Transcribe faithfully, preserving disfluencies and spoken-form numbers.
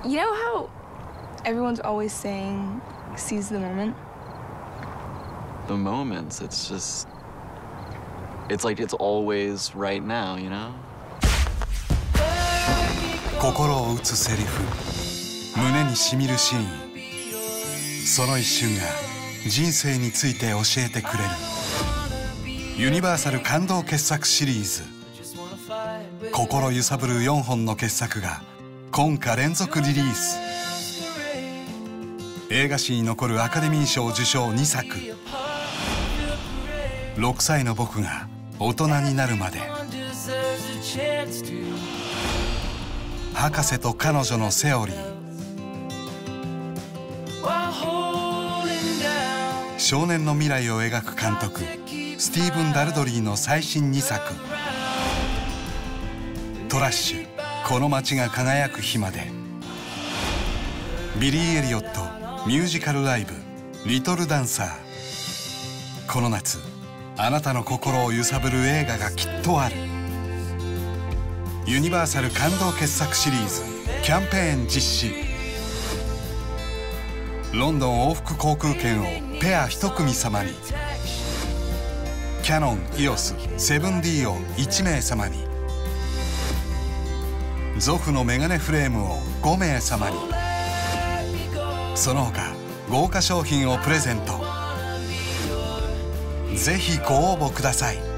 You know how everyone's always saying, seize the moment? The moments, it's just, it's like it's always right now, you know? 心を打つセリフ、胸にしみるシーン、その一瞬が人生について教えてくれる。ユニバーサル感動傑作シリーズ、心揺さぶるよんほんの傑作が今夏連続リリース。映画史に残るアカデミー賞受賞にさく。ろくさいの僕が大人になるまで。博士と彼女のセオリー。少年の未来を描く監督スティーブン・ダルドリーの最新にさく。トラッシュ、この街が輝く日まで。ビリー・エリオットミュージカルライブリトルダンサー。この夏あなたの心を揺さぶる映画がきっとある。ユニバーサル感動傑作シリーズキャンペーン実施。ロンドン往復航空券をペア一組様に。キャノン イオス セブンディー をいちめい様に。ゾフのメガネフレームをごめい様に。その他豪華商品をプレゼント。ぜひご応募ください。